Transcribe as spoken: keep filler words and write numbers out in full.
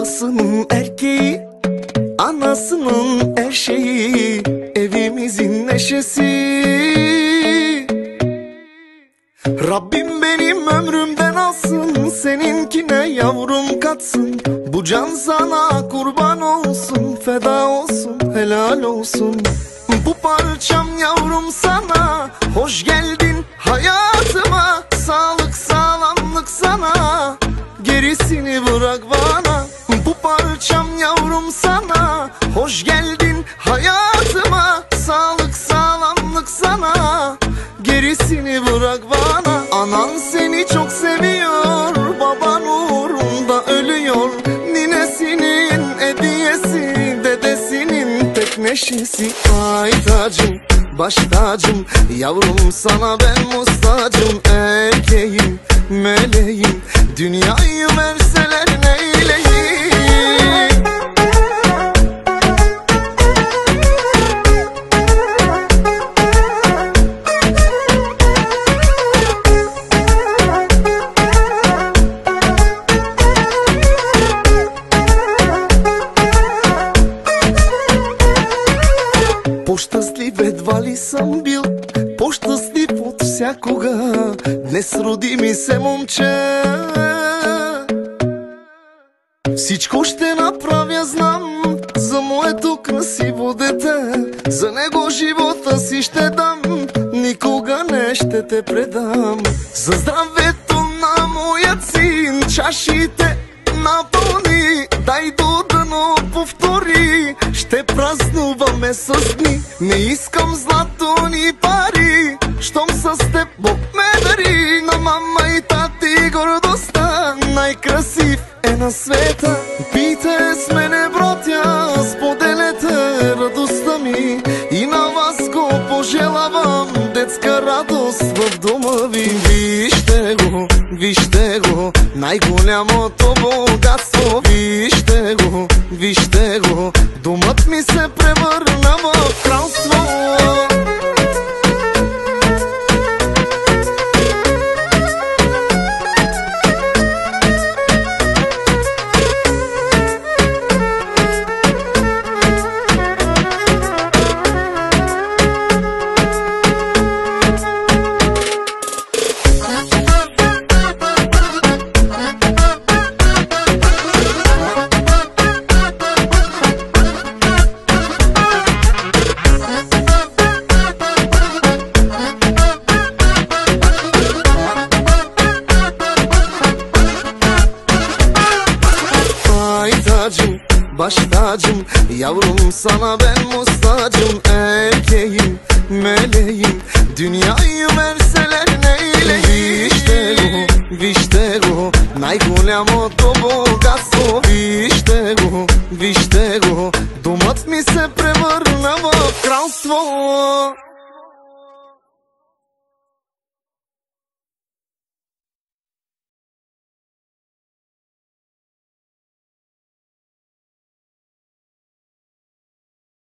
Babasının erkeği, anasının her şeyi, evimizin neşesi. Rabbim benim ömrümden alsın, seninkine yavrum katsın. Bu can sana kurban olsun, feda olsun, helal olsun. Bu parçam yavrum sana, hoş geldin hayatıma. Sağlık sağlamlık sana, gerisini bırak bana. Bu parçam yavrum sana, hoş geldin hayatıma. Sağlık sağlamlık sana, gerisini bırak bana. Anan seni çok seviyor, baban uğrunda ölüyor. Ninesinin hediyesi, dedesinin tek neşesi. Ay tacım, baş tacım, yavrum sana ben muhtacım. Erkeğim, meleğim, dünyayı verseler neyleyim? По-щастлив едва ли съм бил, по-щастлив от всякога. Днес роди ми се момче. Всичко ще направя, знам, за моето красиво дете. За него живота си ще дам, никога не ще те предам. За здравето на моя син чашите напълни, дай до дъно повтори. Ще празнуваме с дни, не искам злато ни пари. Щом с теб Бог ме дари, на мама и тати гордостта. Най-красив е на света, пийте с мене, братя, споделете радостта ми. И на вас го пожелавам, детска радост в дома ви. Вижте го, вижте го, най-голямото богатство. Вижте го, вижте го, домът ми се превърна в кралство. Baş tacım, yavrum sana ben muhtacım. Erkeğim, meleğim, dünyayı verseler neyleyim? Вижте го, вижте го, най-голямото богатство. Вижте го, вижте го, домът ми се превърна в кралство.